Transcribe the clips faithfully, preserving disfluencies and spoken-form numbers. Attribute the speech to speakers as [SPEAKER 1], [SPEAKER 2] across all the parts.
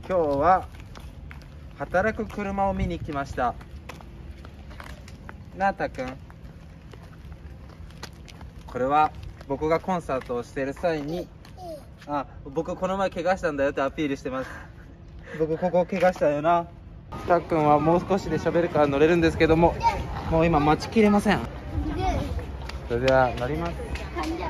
[SPEAKER 1] 今日は働く車を見に来ました。なあたくん、これは僕がコンサートをしている際に、あ、僕この前怪我したんだよってアピールしてます。僕ここ怪我したよな。たっくんはもう少しでショベルカー乗れるんですけども、もう今待ちきれません。それでは乗ります。じゃんじゃん。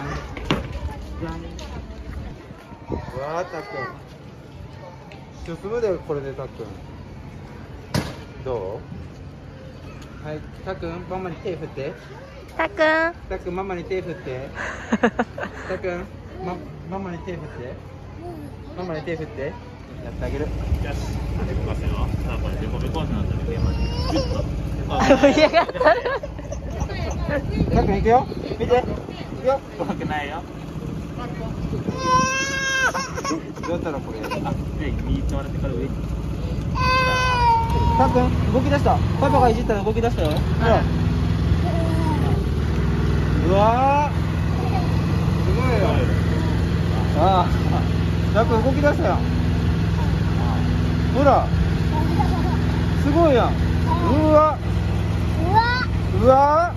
[SPEAKER 1] うわー、たっくん進むで、これで。たっくんどう？はい、たっくんママに手振って。
[SPEAKER 2] たっくん
[SPEAKER 1] たっくんママに手振ってたっくん、ま、ママに手振ってママに手振ってやってあげる。よし、行きますよ。さあ、これデコベコースなんだけど、ギュッと盛り上がった。たっくん行くよ、見て、行くよ。怖くないよ。どうやったらこれ、あ、で、右手割ってから上に。たっくん動き出した。パパがいじったら動き出したよ。ほら、うわー、すごいよ。ああ、たっくん動き出したよ。ほら、すごいやん。うわうわ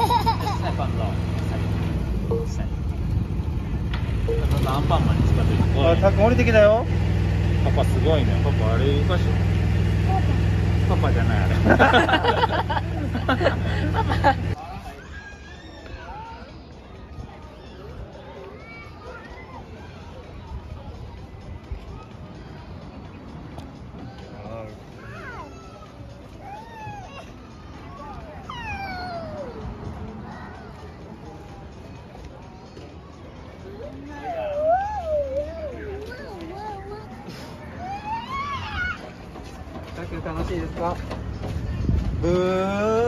[SPEAKER 1] アンパンマンに近づいて。あ、たっくん降りてきたよ。パパすごいね。パパあれ動かして。パパじゃないあれ。パパ。楽しいですか？ブー。